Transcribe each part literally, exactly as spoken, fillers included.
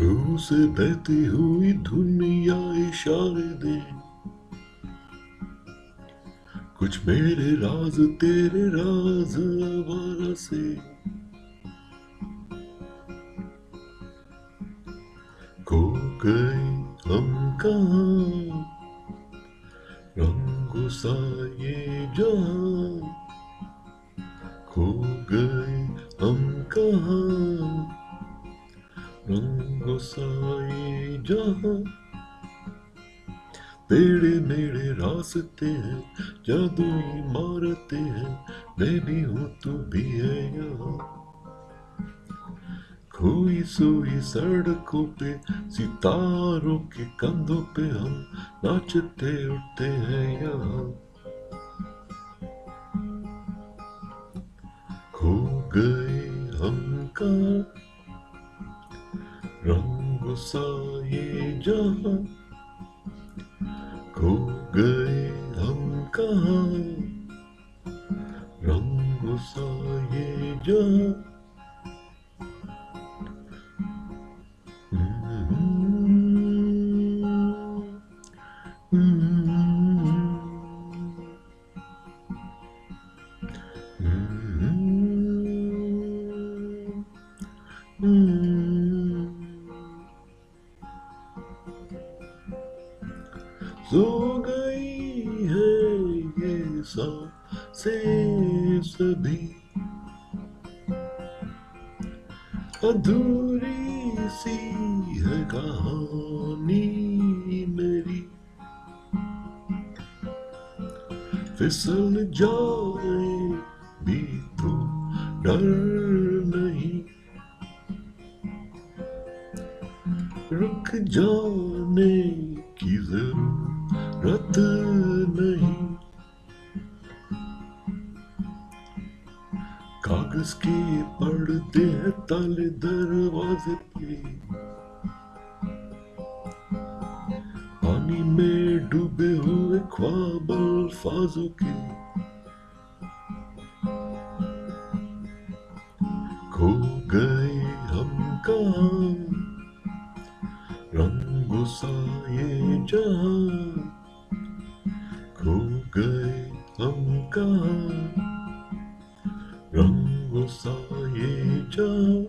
रूह से बहती हुई दुनिया इशारे दे, कुछ मेरे राज तेरे राज आवारा से। खो गए हम कहाँ, रंगों सा ये जहां। खो गए हम कहाँ, रंगों सा ये जहां। तेरे मेरे रास्ते हैं, जादुई इमारतें हैं, मैं भी हूँ तू भी है यहाँ। खोई सोई सड़कों पे, सितारों के कंधों पे हम नाचते उठते हैं यहाँ। खो गए हम कहाँ, रंगों सा ये जहां। खो गए हम कहाँ, रंगों सा ये जहां। सो गई है ये सांसें सभी, अधूरी सी है कहानी मेरी। फिसल जाए भी तो डर नहीं, रुक जाने की जरूरत नहीं। कागज के पड़ते हैं ताले दरवाजे पे, पानी में डूबे हुए ख्वाब अल्फाजों के। खो गए हम कहाँ, रंगों सा ये जहां। खो गए हम कहाँ, रंगों सा ये जहां।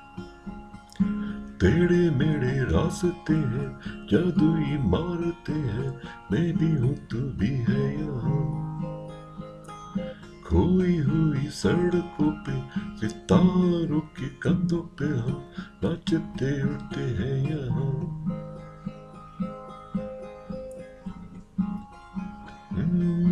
तेरे मेरे रास्ते हैं, जादुई इमारतें हैं, मैं भी हूँ तू भी है यहाँ। खोई हुई सड़कों पे, सितारों के कंधों पे हम नाचते उठते हैं यहाँ। Hmm.